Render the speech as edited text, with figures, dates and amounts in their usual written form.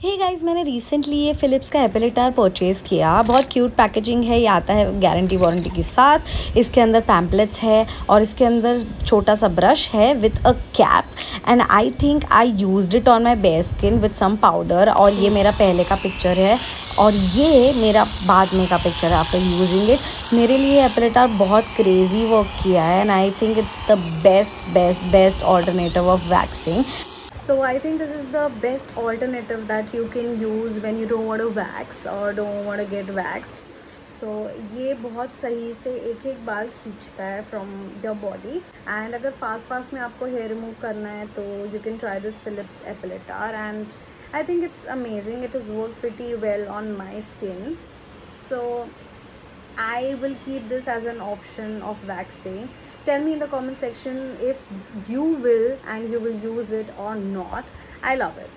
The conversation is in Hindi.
हे गाइस, मैंने रिसेंटली ये फ़िलिप्स का एपिलेटर परचेज़ किया। बहुत क्यूट पैकेजिंग है। ये आता है गारंटी वारंटी के साथ। इसके अंदर पैम्पलेट्स है और इसके अंदर छोटा सा ब्रश है with a cap. And I think I used it on my bare skin with some powder. और ये मेरा पहले का पिक्चर है और ये मेरा बाद में का पिक्चर है आफ्टर यूजिंग इट। मेरे लिए एपिलेटर बहुत क्रेजी वर्क किया है and I think it's the best alternative of waxing. So I think this is the best alternative that you can use when you don't want to wax or don't want to get waxed. So ये बहुत सही से एक एक बाल खींचता है from your body. And अगर fast में आपको hair remove करना है तो you can try this Philips Epilator and I think it's amazing. It has worked pretty well on my skin. So I will keep this as an option of waxing. Tell me in the comment section if you will and you will use it or not. I love it.